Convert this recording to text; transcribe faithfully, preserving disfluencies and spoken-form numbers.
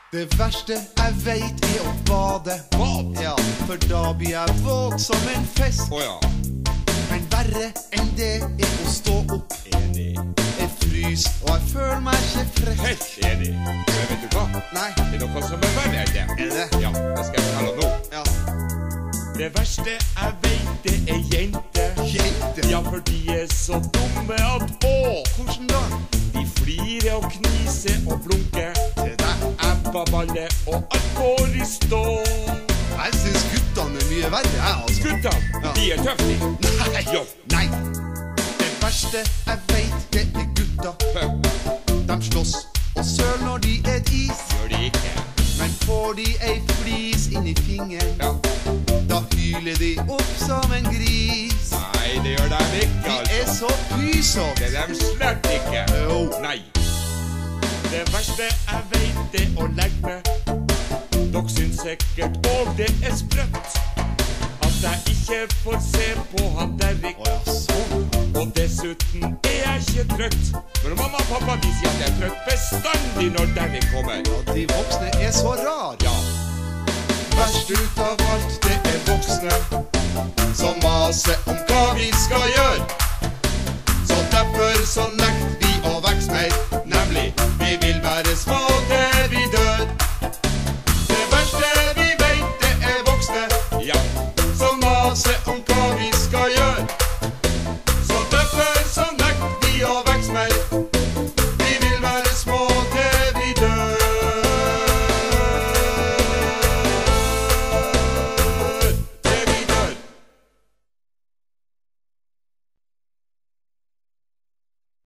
Det verste jeg vet er å bade. Bad? Ja, for da blir jeg våt som en fisk. Åja. Men verre enn det er å stå opp. Enig. Jeg frys, og jeg føler meg ikke frisk. Helt enig. Men vet du hva? Nei. Det er noe som er verre enn det. Er det? Ja, det skal jeg fortelle nå. Ja. Det verste jeg vet, det er jenter. Jenter? Ja, for de er så dumme at å. Hvordan da? De flirer og kniser og blunker. Det der. Ebbaballe og alt går i stå. Jeg synes guttene er mye verre, jeg altså. Guttene, Ja. de er tøffe. Nei, Jo. nei. Det verste jeg vet, det er gutta. De slåss og søl når de et is. Gjør de ikke. Men får de ei flis inn i fingeren, Ja. da hyler de opp som en gris. Nei, det gjør de ikke, De altså. er så pysete. Det er de slett ikke. Jo. Nei. Det verste jeg vet, det er å legge meg. Dere syns sikkert, og det er sprøtt, at jeg ikke får se på han Derrik. Åja, sånn. Og dessuten er jeg ikke trøtt. Men mamma og pappa, de sier at jeg er trøtt bestandig når Derrik kommer. Og de voksne er så rar. Ja. Verst ut av alt, det er voksne som maser om hva vi skal gjøre. Så derfor så nekter vi å vokse mer. Nemlig, vi vil være små til vi dør. Det verste vi vet, det er voksne, ja, som maser om hva vi skal gjøre. Så derfor så nekter vi å vokse mer.